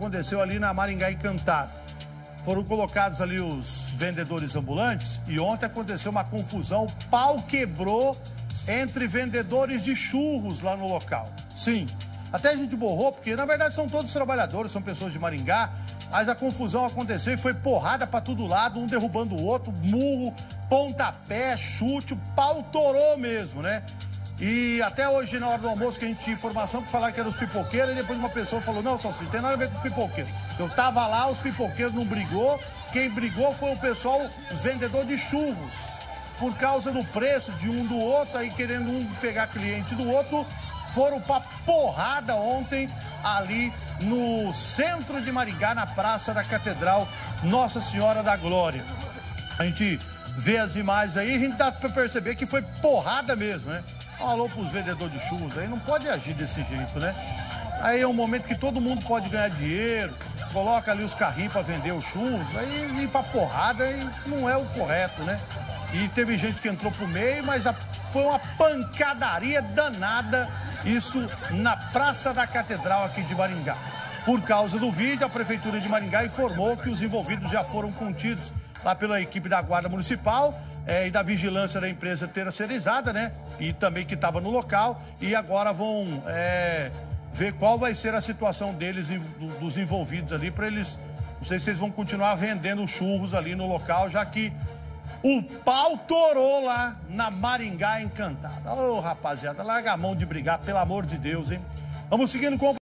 aconteceu ali na Maringá Encantada. Foram colocados ali os vendedores ambulantes e ontem aconteceu uma confusão, o pau quebrou entre vendedores de churros lá no local. Sim, até a gente borrou, porque na verdade são todos trabalhadores, são pessoas de Maringá, mas a confusão aconteceu e foi porrada pra todo lado, um derrubando o outro, murro, pontapé, chute, o pau torou mesmo, né? E até hoje, na hora do almoço, que a gente tinha informação para falar que eram os pipoqueiros, e depois uma pessoa falou, não, Salsicha, não tem nada a ver com pipoqueiro. Eu tava lá, os pipoqueiros não brigou, quem brigou foi o pessoal, os vendedores de churros. Por causa do preço de um do outro, aí querendo um pegar cliente do outro, foram pra porrada ontem ali no centro de Maringá, na Praça da Catedral Nossa Senhora da Glória. A gente vê as imagens aí, a gente dá pra perceber que foi porrada mesmo, né? Um alô pros vendedores de churros aí, não pode agir desse jeito, né? Aí é um momento que todo mundo pode ganhar dinheiro, coloca ali os carrinhos pra vender os churros, aí ir pra porrada aí não é o correto, né? E teve gente que entrou pro meio, mas foi uma pancadaria danada, isso na Praça da Catedral aqui de Maringá. Por causa do vídeo, a Prefeitura de Maringá informou que os envolvidos já foram contidos lá pela equipe da Guarda Municipal e da vigilância da empresa terceirizada, né? E também que estava no local. E agora vão ver qual vai ser a situação deles, dos envolvidos ali, para eles... Não sei se eles vão continuar vendendo churros ali no local, já que o pau torou lá na Maringá Encantada. Ô, rapaziada, larga a mão de brigar, pelo amor de Deus, hein? Vamos seguindo com...